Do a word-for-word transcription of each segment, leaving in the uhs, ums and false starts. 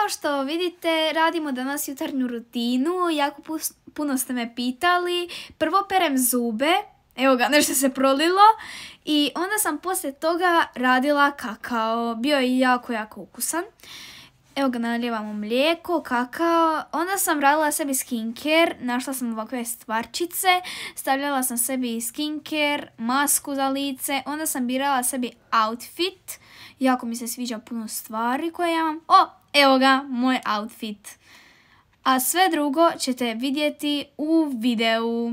kao što vidite, radimo danas jutarnju rutinu. Jako puno ste me pitali. Prvo perem zube. Evo ga, nešto se prolilo. I onda sam poslije toga radila kakao. Bio je jako, jako ukusan. Evo ga, nalijevamo mlijeko, kakao. Onda sam radila sebi skincare. Našla sam ovakve stvarčice. Stavljala sam sebi skincare, masku za lice. Onda sam birala sebi outfit. Jako mi se sviđa puno stvari koje ja imam. O, evo ga, moj outfit. A sve drugo ćete vidjeti u videu.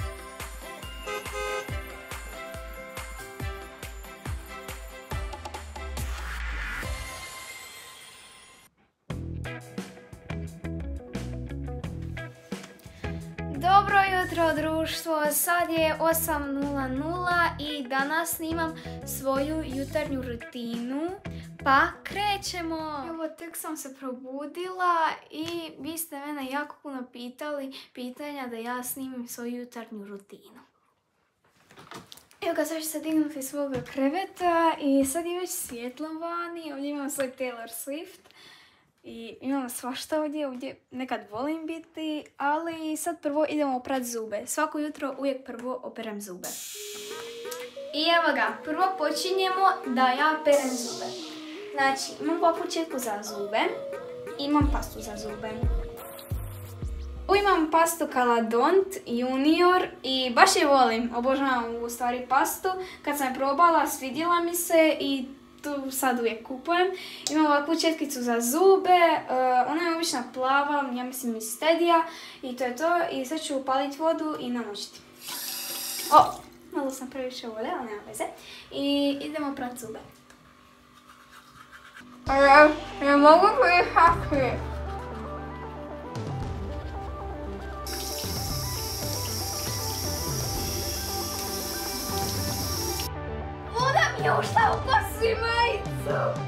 Dobro jutro društvo, sad je osam nula nula i danas snimam svoju jutarnju rutinu, pa krećemo. Evo, tek sam se probudila i vi ste mene jako puno pitali pitanja da ja snimim svoju jutarnju rutinu. Evo ga, sad ću se dignuti iz svoga kreveta i sad je već svjetlo vani, ovdje imam svoj Taylor Swift. I imam svašta ovdje, ovdje nekad volim biti, ali sad prvo idemo oprati zube. Svako jutro uvijek prvo operem zube. I evo ga, prvo počinjemo da ja perem zube. Znači, imam papučetku za zube, imam pastu za zube. Imam pastu Caladont Junior i baš je volim, obožavam u stvari pastu. Kad sam je probala, svidjela mi se i tu sad uvijek kupujem. Imam ovakvu četkicu za zube, uh, ona je obična plava, ja mislim iz Stedija i to je to. I sad ću upaliti vodu i namočiti. O, malo sam previše vode, ali nema veze. I idemo prati zube. Ja ne mogu prihati. Voda mi je ušla u kosu i majicu.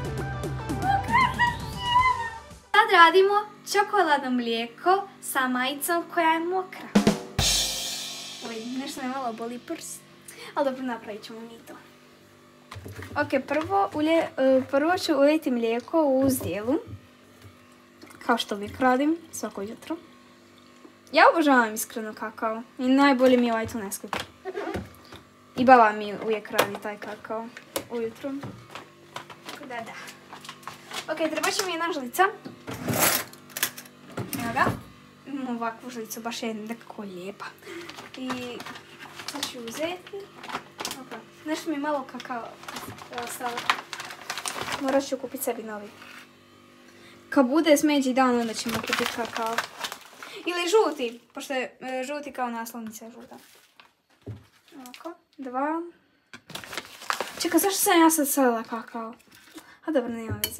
Sad radimo čokoladno mlijeko sa majicom koja je mokra. Oj, nešto me malo boli prst, ali dobro, napravit ćemo mi to. Ok, prvo, ulje, prvo ću ulijeti mlijeko u zdjelu. Kao što uvijek radim, svako jutro. Ja obožavam iskreno kakao i najbolje mi je ovaj tu Nesquik. I baba mi uvijek radi taj kakao ujutro. Da, da. Ok, treba će mi jedna žlica. Evo ga. Imam ovakvu žlicu, baš je nekako lijepa. I sad ću uzeti. Ok, nešto mi je malo kakao ostalo. Morat ću kupiti sebi novi. Kad bude smeđi dan, onda ćemo kupiti kakao. Ili žuti, pošto je žuti kao naslovnica žuta. Ovako, dva. Čekaj, zašto sam ja sad stavila kakao? A dobro, nema veze.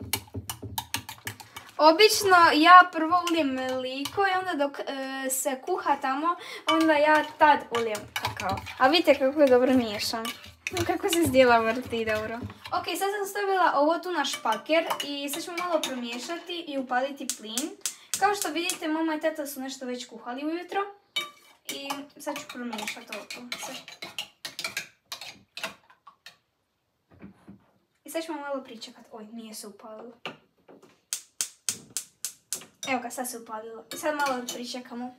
Obično ja prvo ulijem mliko i onda dok e, se kuha tamo, onda ja tad ulijem kakao. A vidite kako je dobro miješam. Kako se zdjela vrti, dobro. Ok, sad sam stavila ovo tu na špaker i sad ćemo malo promiješati i upaliti plin. Kao što vidite, mama i tata su nešto već kuhali ujutro. I sad ću promiješati ovo tu. I sad ćemo malo pričekati. Oj, nije se upalilo. Evo ga, sad se upalilo. I sad malo pričekamo.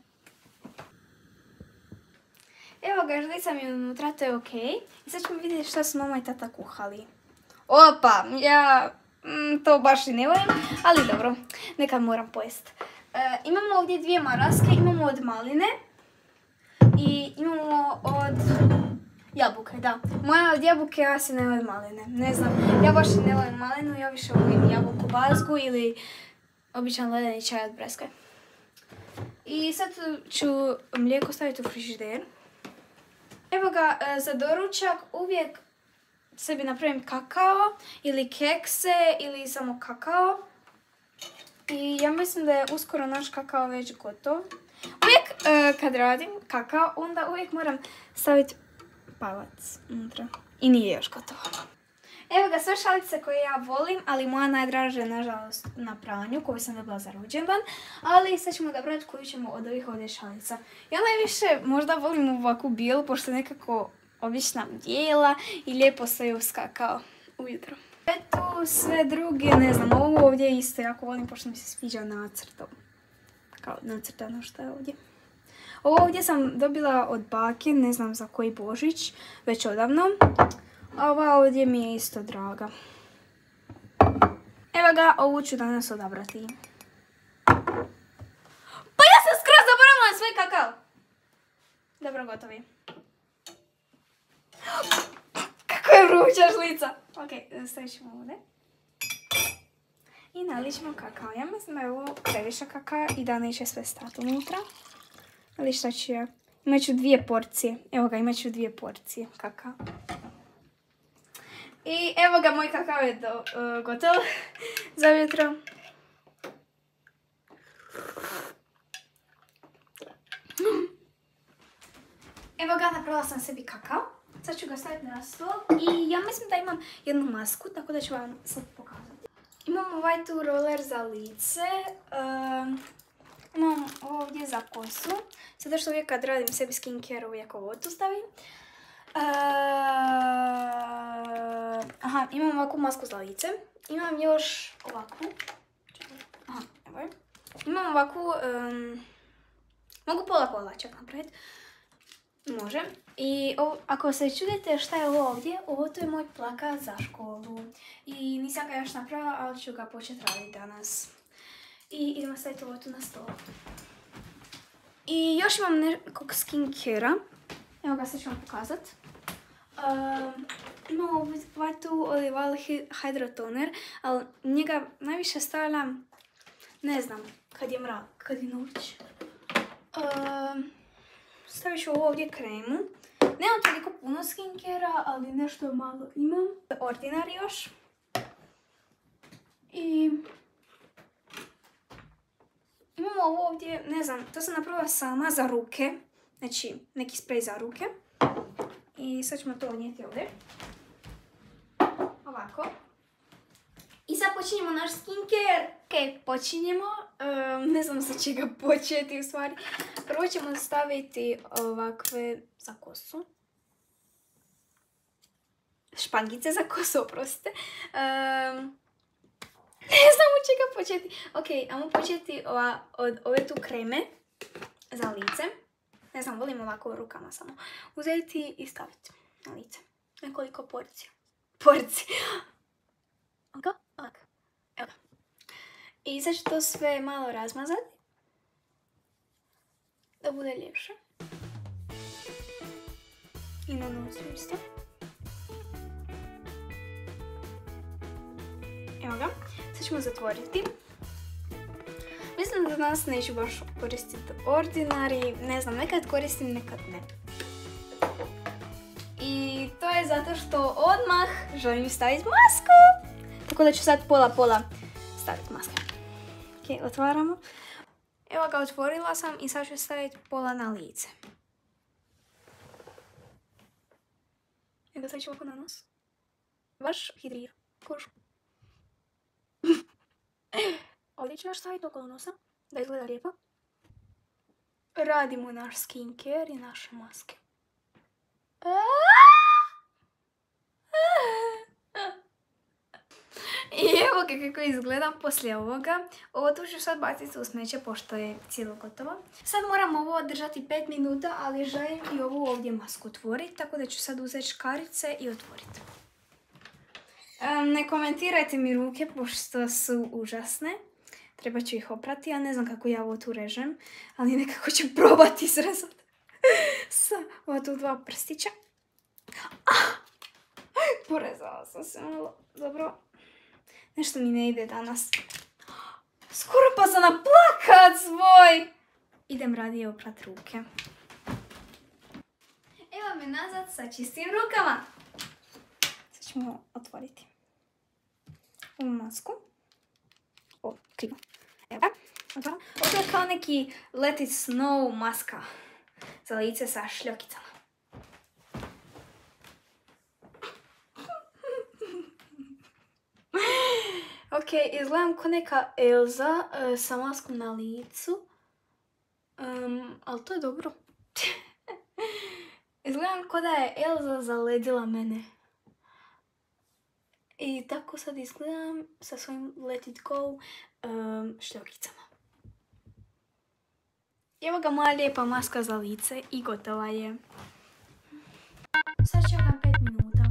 Evo ga, žlica mi je unutra, to je ok. I sad ćemo vidjeti šta su mama i tata kuhali. Opa, ja mm, to baš i ne volim, ali dobro, nekad moram pojesti. E, imamo ovdje dvije maraske, imamo od maline. I imamo od jabuke, da. Moja od jabuke, ja se ne volim maline. Ne znam, ja baš ne volim malinu, ja više volim jabuku bazgu ili običan ledeni čaj od breskve. I sad ću mlijeko staviti u frižider. Evo ga, za doručak uvijek sebi napravim kakao ili kekse ili samo kakao. I ja mislim da je uskoro naš kakao već gotov. Uvijek uh, kad radim kakao, onda uvijek moram staviti palac unutra. I nije još gotovo. Evo ga, sve šalice koje ja volim, ali moja najdraža je nažalost na pranju, koju sam dobila za rođendan. Ali sad ćemo odabrati koju ćemo od ovih ovdje šalica. Ja najviše možda volim ovakvu bijelu, pošto je nekako obična bijela i lijepo stoji uz kakao ujutro. Eto, sve druge, ne znam, ovo ovdje isto jako volim, pošto mi se sviđa nacrtom. Kao nacrtano što je ovdje. Ovo ovdje sam dobila od bake, ne znam za koji Božić, već odavno. A ova ovdje mi je isto draga. Evo ga, ovu ću danas odabrati. Pa ja sam skroz zaboravila svoj kakao. Dobro, gotovi. Kako je vruća žlica. Ok, stavit ćemo ovdje. I nalit ćemo kakao. Ja mislim da je ovo previše kakao i da neće sve stati unutra. Ali šta ću ja? Imat ću dvije porcije. Evo ga, imat ću dvije porcije kakao. I evo ga, moj kakao je do, uh, gotov za jutro. Evo ga, napravila sam sebi kakao. Sad ću ga staviti na stol i ja mislim da imam jednu masku, tako da ću vam sad pokazati. Imam ovaj tu roller za lice. Uh, imam ovdje za kosu. Zato što uvijek kad radim sebi skincare uvijek ovo tu stavim. Uh, aha, imam ovakvu masku za lice. Imam još ovakvu. Aha, evo je. Imam ovakvu, um, mogu pola pola čak napraviti. Može. I ovo, ako se čudite šta je ovo ovdje, ovo to je moj plakat za školu. I nisam ga još napravila, ali ću ga početi raditi danas. I idemo staviti ovo tu na stol. I još imam nekog skincare-a. Evo ga, sad ću vam pokazati. Um, imam ovaj tu Olival Hydro Toner, ali njega najviše stavljam, ne znam, kad je mrak, kad je noć. Um, stavit ću ovo ovdje kremu. Nemam toliko puno skincare-a, ali nešto malo imam. Ordinary još. I imam ovo ovdje, ne znam, to sam napravila sama za ruke. Znači, neki sprej za ruke. I sad ćemo to unijeti ovdje. Ovako. I sad počinjemo naš skincare. Ok, počinjemo. Um, ne znam sa čega početi u stvari. Prvo ćemo staviti ovakve za kosu. Špangice za kosu, oprostite. Um, ne znam od čega početi. Ok, ajmo početi ova, od ove tu kreme za lice. Ne znam, volim ovako rukama samo. Uzeti i staviti na lice. Nekoliko porcija. Porcija. Ovako, ovako. Evo. I sad ću to sve malo razmazati. Da bude ljepše. I na nosu isto. Evo ga. Sad ćemo zatvoriti. Mislim da danas neću baš koristiti Ordinary, ne znam, nekad koristim, nekad ne. I to je zato što odmah želim staviti masku. Tako da ću sad pola pola staviti maske. Ok, otvaramo. Evo ga, otvorila sam i sad ću staviti pola na lice. Evo sad ću ovako na nos. Baš hidrira kožu. Ovdje ću još staviti okolo nosa, da izgleda lijepo. Radimo naš skincare i naše maske. I evo ga kako izgledam poslije ovoga. Ovo tu ću sad baciti u smeće pošto je cijelo gotovo. Sad moram ovo držati pet minuta, ali želim i ovu ovdje masku otvoriti, tako da ću sad uzeti škarice i otvoriti. Um, ne komentirajte mi ruke pošto su užasne. Treba ću ih oprati, ja ne znam kako ja ovo tu režem, ali nekako ću probati srezati sa ova tu dva prstića. Ah! Porezala sam se malo, dobro. Nešto mi ne ide danas. Skoro pa sam na plakat svoj. Idem radije oprat ruke. Evo me nazad sa čistim rukama. Sad ćemo otvoriti ovu masku. O, krivo. Evo ga, otvaram. Ovo je kao neki Let It Snow maska za lice sa šljokicama. Ok, izgledam ko neka Elza uh, sa maskom na licu. Um, ali to je dobro. Izgledam ko da je Elza zaledila mene. I tako sad izgledam sa svojim Let It Go um, šljokicama. Evo ga moja lijepa maska za lice i gotova je. Sad čekam pet minuta.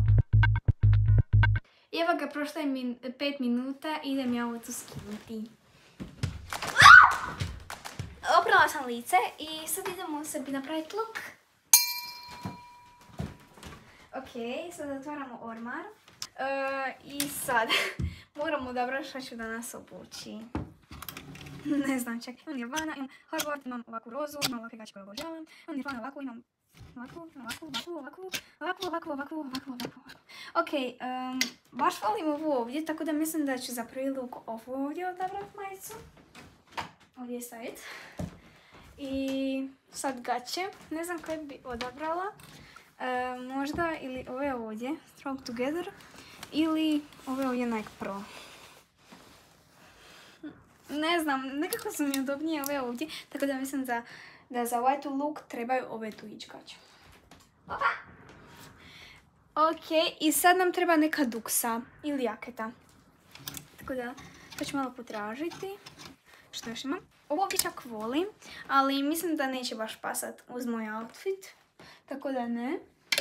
Evo ga, prošlo je min pet minuta, idem ja ovo tu skinuti. Oprala sam lice i sad idemo sebi napraviti look. Ok, sad zatvaramo ormar. Uh, I sad moramo odabrati šta ću danas obući. Ne znam, čak. Imam Nirvana, imam Harvard, imam ovakvu rozu, imam ovakve gaće koje obožavam. Imam Nirvana ovakvu, imam ovakvu, ovakvu, ovakvu, ovakvu, ovakvu, ovakvu, ovakvu, ovakvu, ovakvu. Ok, um, baš volim ovu ovdje, tako da mislim da ću za prvi look ovu ovdje odabrati majicu. Ovdje je staviti. I sad gaće, ne znam koje bi odabrala. E, možda ili ove ovdje, Strong Together, ili ove ovdje Nike Pro. Ne znam, nekako su mi udobnije ove ovdje, tako da mislim da, da za ovaj tu look trebaju ove tu ići gaće. Opa! Ok, i sad nam treba neka duksa ili jaketa. Tako da, to ću malo potražiti. Što još imam? Ovo ovdje čak volim, ali mislim da neće baš pasat uz moj outfit. Tako da ne.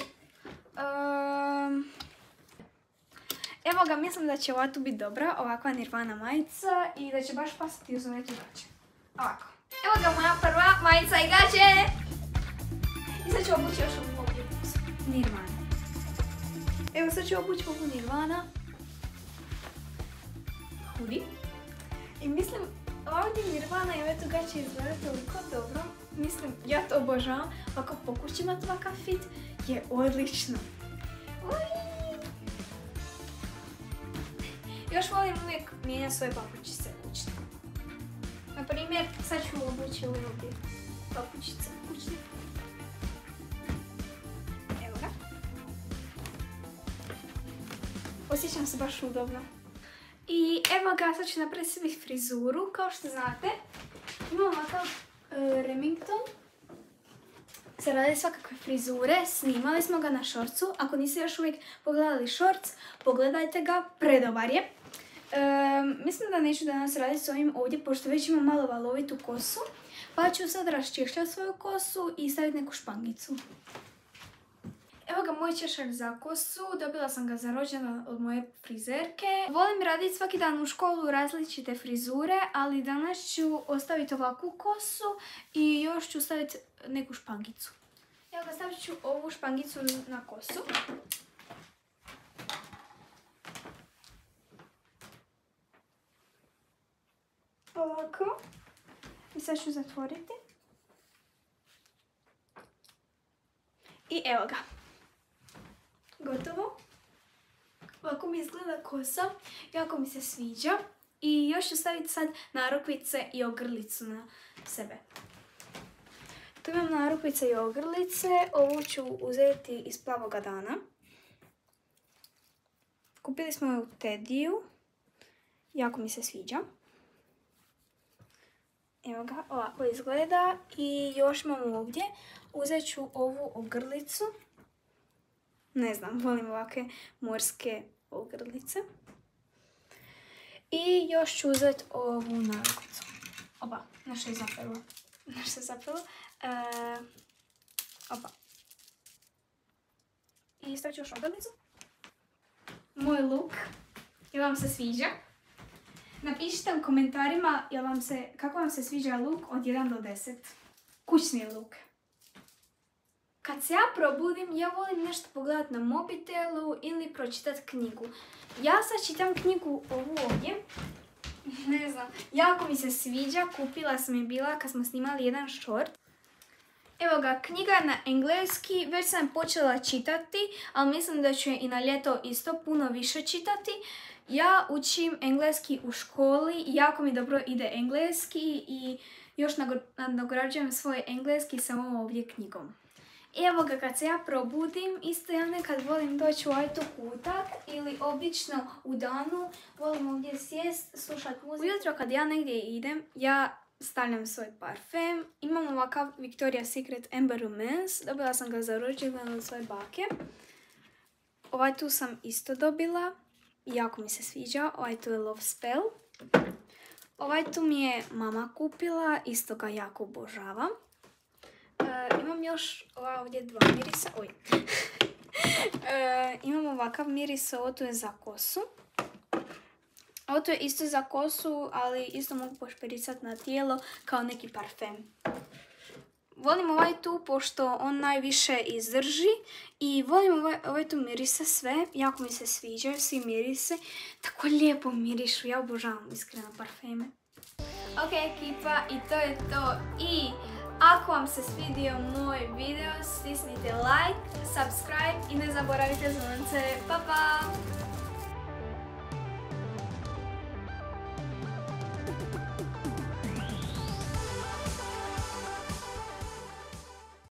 Um, evo ga, mislim da će ova tu biti dobra, ovakva Nirvana majica i da će baš pasati uz ove tu gaće. Ovako. Evo ga moja prva majica i gaće! I sad ću obući još ovu ovdje buksu. Nirvana. Evo sad ću obući ovu Nirvana. Hoodie. I mislim, ovdje Nirvana i ove tu gaće izgleda toliko dobro. Mislim, ja to obožavam. Ovako po kući imati ovakav fit je odlično. Uiii. Još volim uvijek mijenjati svoje papučice kućne. Na primjer, sad ću obući ove ovdje papučice kućne. Evo ga. Osjećam se baš udobno. I evo ga, sad ću napraviti sebi frizuru. Kao što znate, imam ovakav uh, Remington. Se radi svakakve frizure, snimali smo ga na shortsu. Ako niste još uvijek pogledali shorts, pogledajte ga, predobar je. Um, mislim da neću danas raditi s ovim ovdje, pošto već imam malo valovitu kosu. Pa ću sad raščišljati svoju kosu i staviti neku špangicu. Evo ga moj češak za kosu, dobila sam ga za rođendan od moje frizerke. Volim raditi svaki dan u školu različite frizure, ali danas ću ostaviti ovakvu kosu i još ću staviti neku špangicu. Evo ga, stavit ću ovu špangicu na kosu. Ovako. I sad ću zatvoriti. I evo ga. Gotovo. Ovako mi izgleda kosa, jako mi se sviđa. I još ću staviti sad narukvice i ogrlicu na sebe. Tu imam narukvice i ogrlice, ovu ću uzeti iz Plavoga dana. Kupili smo je u Tediju, jako mi se sviđa. Evo ga, ovako izgleda i još imam ovdje, uzet ću ovu ogrlicu. Ne znam, volim ovakve morske ogrlice. I još ću uzeti ovu narukvicu. Oba, nešto je zapelo. Nešto je zapelo. E, opa. I stavit ću još ogrlicu. Moj look. Jel vam se sviđa? Napišite u komentarima jel vam se, kako vam se sviđa look od jedan do deset. Kućni look. Kad se ja probudim, ja volim nešto pogledati na mobitelu ili pročitati knjigu. Ja sad čitam knjigu ovu ovdje. Ne znam, jako mi se sviđa, kupila sam je bila kad smo snimali jedan short. Evo ga, knjiga je na engleski, već sam počela čitati, ali mislim da ću je i na ljeto isto puno više čitati. Ja učim engleski u školi, jako mi dobro ide engleski i još nadograđujem svoj engleski sa ovom ovdje knjigom. Evo ga, kad se ja probudim, isto ja nekad volim doći u ovaj tu kutak ili obično u danu volim ovdje sjest, slušati muziku. Ujutro kad ja negdje idem, ja stavljam svoj parfem. Imam ovakav Victoria's Secret Amber Romance, dobila sam ga za rođendan od svoje bake. Ovaj tu sam isto dobila. jako mi se sviđa. Ovaj tu je Love Spell. Ovaj tu mi je mama kupila, isto ga jako obožavam. E, imam još ova ovdje dva mirisa. Oj. e, imam ovakav miris, ovo tu je za kosu. Ovo tu je isto za kosu, ali isto mogu pošpericati na tijelo kao neki parfem. Volim ovaj tu pošto on najviše izdrži i volim ovaj, ovaj tu mirisa sve, jako mi se sviđaju svi mirise, tako lijepo mirišu, ja obožavam iskreno parfeme. Ok ekipa, i to je to. I ako vam se svidio moj video, stisnite like, subscribe i ne zaboravite zvonce. Pa pa!